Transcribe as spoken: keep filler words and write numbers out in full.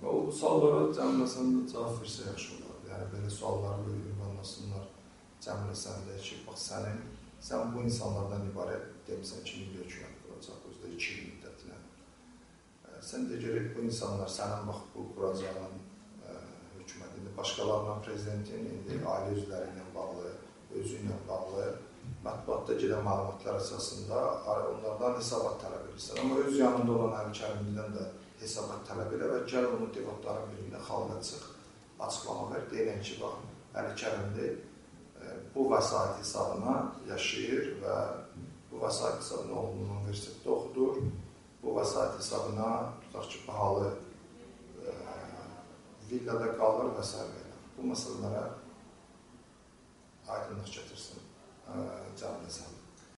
O suallara cəmləsən də cavab versə yaxşı olardı. Yəni, belə sualları böyle ünvanlasınlar, cəmləsən də ki, bax, sənin, sən bu insanlardan ibarət demişsən ki, milli hökumət quracaq, özdə iki il müddətinə. Sən de görək, bu insanlar sənin bax, bu quracağın hökumətində, başqalarından prezidentin, indi ailə üzvləri ilə bağlı, özü ilə bağlı, mətbuatda gedən məlumatlar əsasında onlardan hesabat tələb edirsən. Amma öz yanında olan Əli Kərimlidən də hesabat tələb edir və gəl onu debatların birində xalqa çıx, açıqlama ver, deyilən ki, bax, Əli Kərimli bu vəsait hesabına yaşayır və bu vəsait hesabına oğlunun universitetdə oxudur. Bu vəsait hesabına, tutaq ki, bahalı e, villada qalır və s. Bu məsələlərə aydınlıq gətirsin, e, cəmləsən.